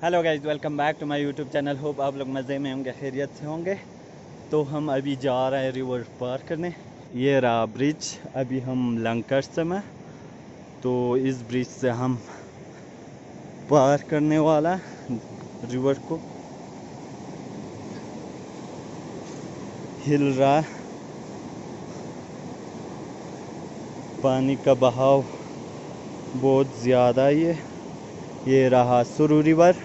Hello guys, welcome back to my YouTube channel. Hope आप लोग मज़े में होंगे, खैरियत से होंगे। तो हम अभी जा रहे हैं रिवर पार करने। ये रहा ब्रिज, अभी हम लंकर्स में। तो इस ब्रिज से हम पार करने वाला रिवर को। हिल रहा पानी का बहाव बहुत ज़्यादा ही है। ये रहा सुरु रिवर।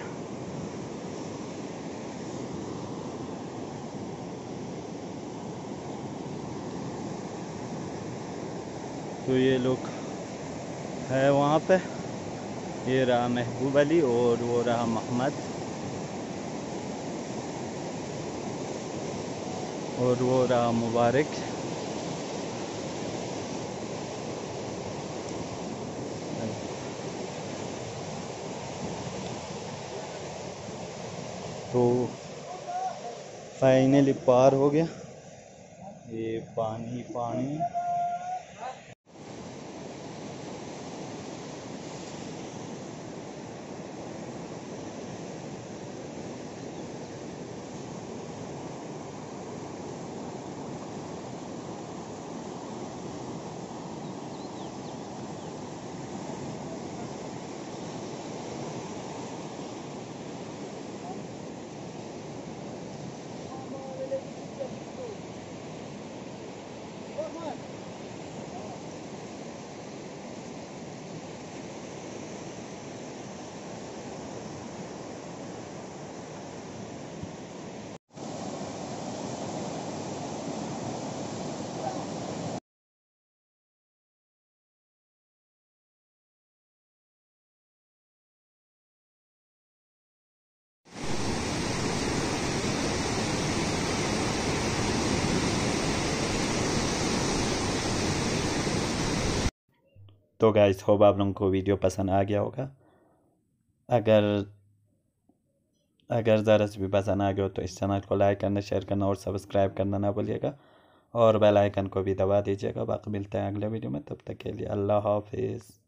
तो ये लोग है वहाँ पे। ये रहा महबूब अली और वो रहा मोहम्मद और वो रहा मुबारक। तो फाइनली पार हो गया। ये पानी पानी। तो गाइस, होप आप लोगों को वीडियो पसंद आ गया होगा। अगर अगर ज़रा से भी पसंद आ गया हो तो इस चैनल को लाइक करना, शेयर करना और सब्सक्राइब करना ना भूलिएगा। और बेल आइकन को भी दबा दीजिएगा। बाकी मिलते हैं अगले वीडियो में, तब तक के लिए अल्लाह हाफिज़।